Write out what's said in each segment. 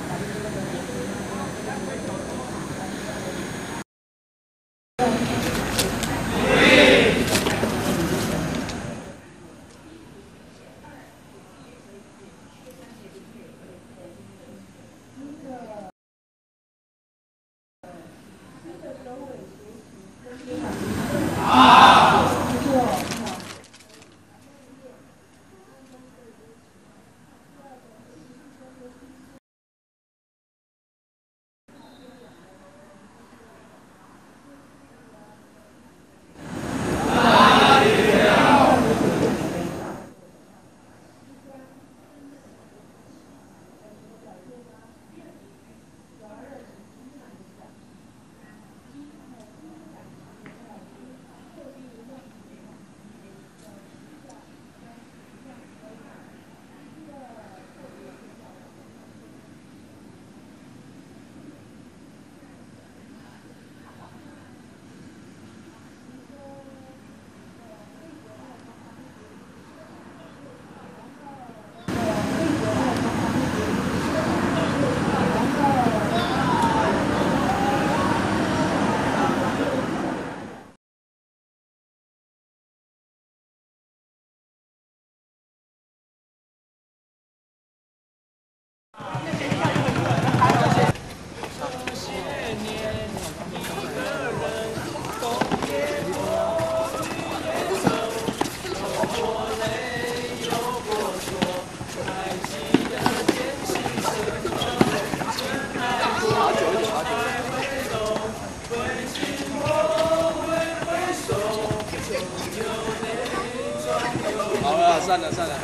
好了，算了。算了。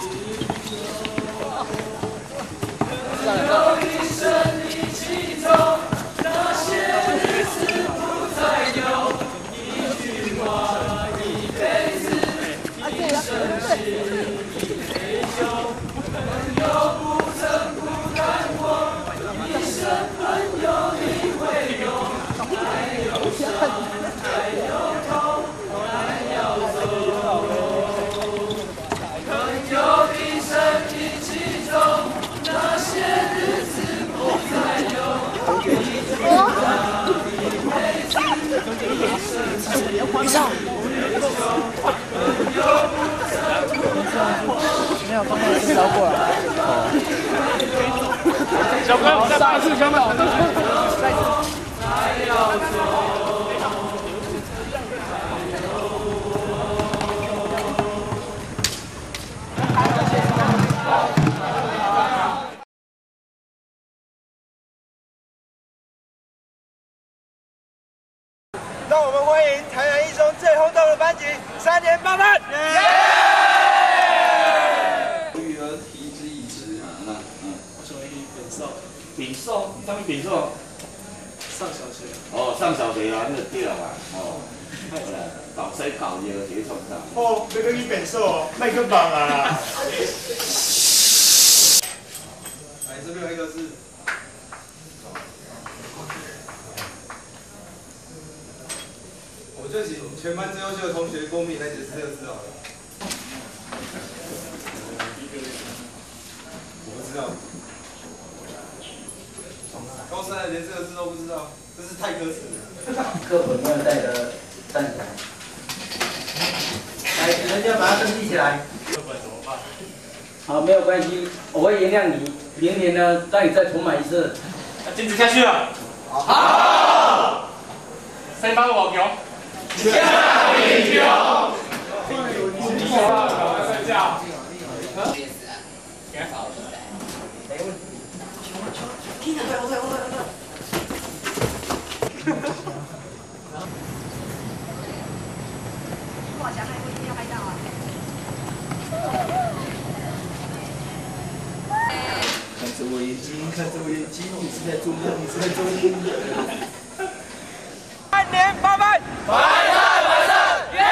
雨上，没有放那个烧过来。 小哥，下一次小马， 让我们欢迎台南一中最轰动的班级3年8班。 育儿题之以之啊， 我成为本少， 丙寿，什么丙寿？ 上小学。 哦，上小学啊，那就对了嘛。哦，好啦，搞西搞嘢就创啥？ 哦，没跟你本寿哦，麦克榜啊。来，这边有一个是。 我就请全班最优秀的同学公平来解释这个字好了。我不知道。高三连这个字都不知道，真是太歌词了。 课本要带的站起来，来，人家把它登记起来。 课本怎么办？ 好，没有关系，我会原谅你。明年呢，让你再重买一次。 要坚持下去了。好。先帮我牛。 下一条，睡觉。 看着我眼睛，看着我眼睛，你是在做梦，你是在做梦。3年8班，白菜白菜，耶！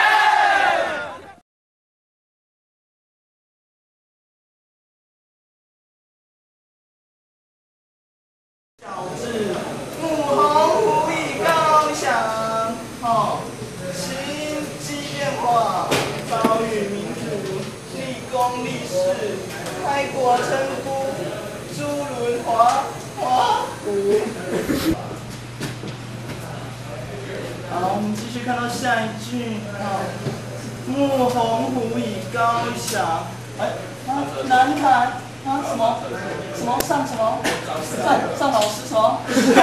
小智，牧鸿鹄以高翔，心机变化，保育民主，立功立事，开国称孤，朱轮华。 看到下一句啊，沐红狐以高翔。哎啊，南台啊什么上什么上老师什么？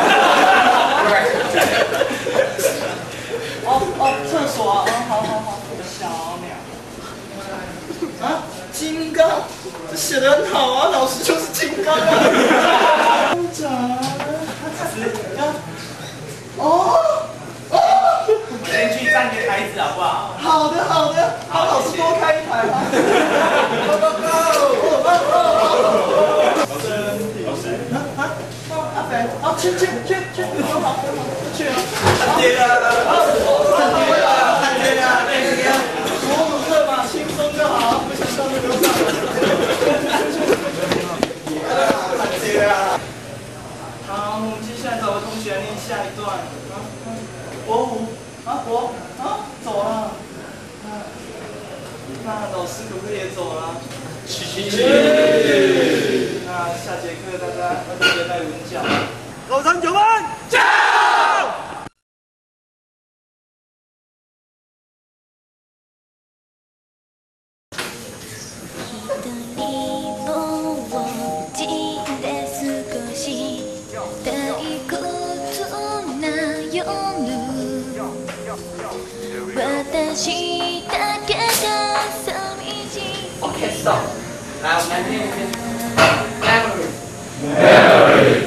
厕所啊，好。小鸟。啊，金刚，这写得很好啊，老师就是金刚啊。 先去站个台子好不好？ 好的，好，老师多开一台啊。老师，阿肥，去，好，去啊。看见啊，我们这把轻松就好，不想上这个上。看见啊。好，我们接下来找个同学念下一段。国虎。走了。那老师可不可以也走了？那下节课大家要记得带文脚。老三九班，加油！ 私だけが寂しい。 OK， stop。来，我们来念一遍。Memory。